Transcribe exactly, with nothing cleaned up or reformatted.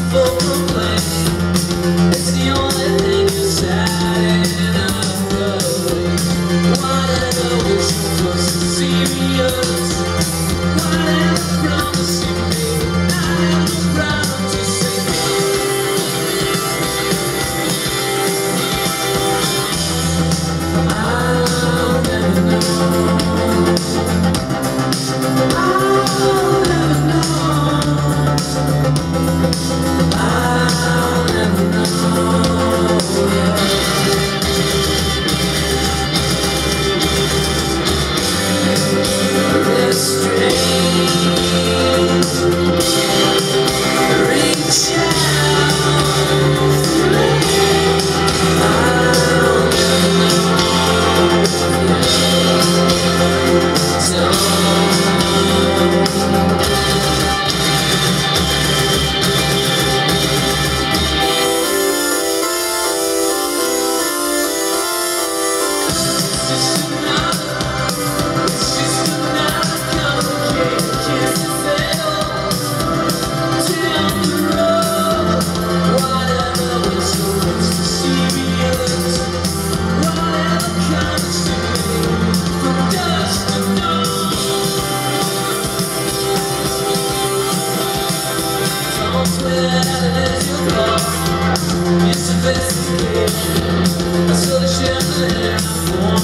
for complaint. It's the only thing you're sad enough of. Whatever was supposed to serious. Whatever promising me, I have no problem to say. I'll never know. I'll never know. I'll never know, yeah. This strange reach out for me. I'll never know, yeah. So it's investigation. I saw the chandelier.